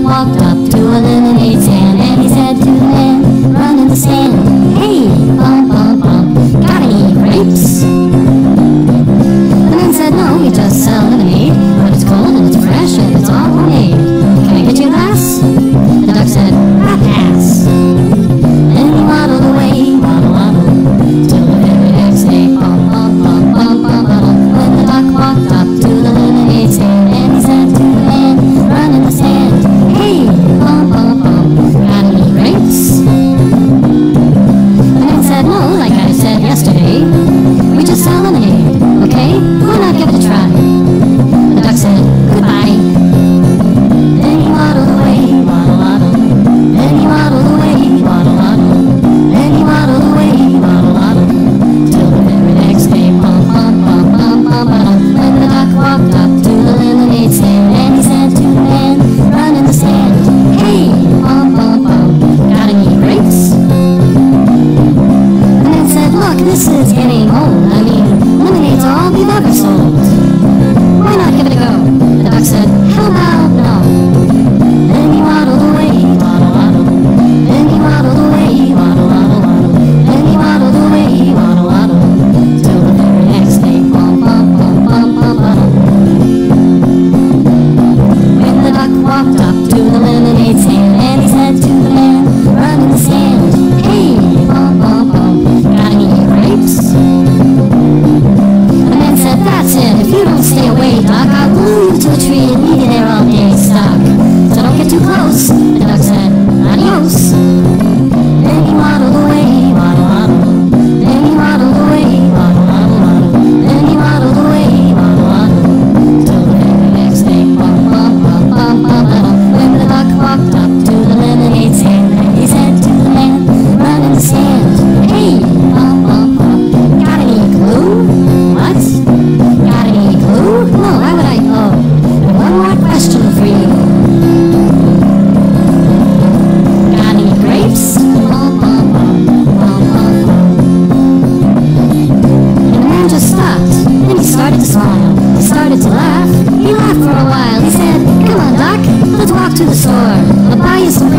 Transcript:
walked up to a lemonade stand, and he said to the man running the stand, "Hey, bum, bum, bum, got any grapes?" The man said, "No, we just sell lemonade, but it's cold and it's fresh and it's all homemade. Can I get you a glass?" The duck said, "I pass." Then he waddled away, waddle, waddle, till the very next day, bum, bum, bum, bum, bum, bum. When the duck walked up to the lemonade stand, and he said to the man running the stand, "Hey, bum, bum, bum, got any grapes?" The man said, "No, like I said yesterday, we just sell lemonade, okay? Why not give it a try?" The duck said, "Goodbye." Then he waddled away, waddle, waddle. Then he waddled away, waddle, waddle. Then he waddled away, waddle, waddle, till the very next day, bum, bum, bum, bum, bum, bum. When the duck walked up to the lemonade stand, and he said to the man running the stand, "Hey, bum, bum, bum, got any grapes?" The man said, "Look, this is getting old. I mean, lemonade's all we've ever sold. Why not give it a go?" The duck said, "How about no?" Then he waddled away, waddle, waddle. Then he waddled away, waddle, waddle, waddle. Then he waddled away, waddle, waddle, till the very next day, bum, bum, bum, bum, bum, bum. When the duck walked up to the lemonade stand, and he said to the man running the stand, "Hey, bum, bum, bum, got any grapes?" The man said, "That's it. If you don't stay away, duck, I'll glue you to a tree and leave you there all day stuck. So don't get too close." The duck said, "Adios." Then he waddled away, waddle, waddle. Then he waddled away, waddle, waddle, waddle. Then he waddled away, waddle, waddle, till the very next day, bum, bum, bum, bum, bum, bum. When the duck walked up to the lemonade stand, and he said to the man running the stand, "Hey, bum, bum, bum, got any glue?" "What? Got any glue? No, why would I? Oh, and one more question for you. Got any grapes?" Bum, bum, bum, bum, bum, bum. And the man just stopped. Then he started to smile. He started to laugh. He laughed for a while. He said, "Come on, Doc, let's walk to the store. I'll buy you some